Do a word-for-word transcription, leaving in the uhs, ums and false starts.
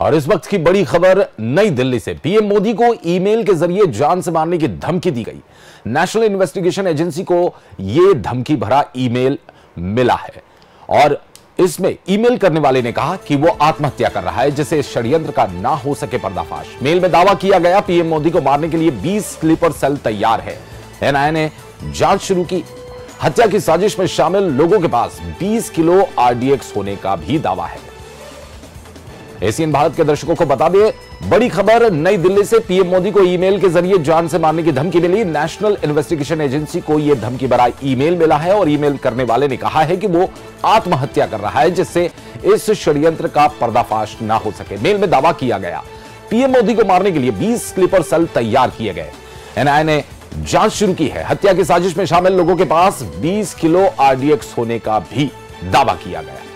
और इस वक्त की बड़ी खबर नई दिल्ली से। पीएम मोदी को ईमेल के जरिए जान से मारने की धमकी दी गई। नेशनल इन्वेस्टिगेशन एजेंसी को यह धमकी भरा ईमेल मिला है और इसमें ईमेल करने वाले ने कहा कि वो आत्महत्या कर रहा है, जिससे इस षड्यंत्र का ना हो सके पर्दाफाश। मेल में दावा किया गया पीएम मोदी को मारने के लिए बीस स्लीपर सेल तैयार है। एनआईए ने जांच शुरू की। हत्या की साजिश में शामिल लोगों के पास बीस किलो आरडीएक्स होने का भी दावा है। एसीएन भारत के दर्शकों को बता दें, बड़ी खबर नई दिल्ली से। पीएम मोदी को ईमेल के जरिए जान से मारने की धमकी मिली। नेशनल इन्वेस्टिगेशन एजेंसी को यह धमकी भरा ईमेल मिला है और ईमेल करने वाले ने कहा है कि वो आत्महत्या कर रहा है, जिससे इस षड्यंत्र का पर्दाफाश ना हो सके। मेल में दावा किया गया पीएम मोदी को मारने के लिए बीस स्लीपर सेल तैयार किए गए। एनआईए ने जांच शुरू की है। हत्या की साजिश में शामिल लोगों के पास बीस किलो आरडीएक्स होने का भी दावा किया गया।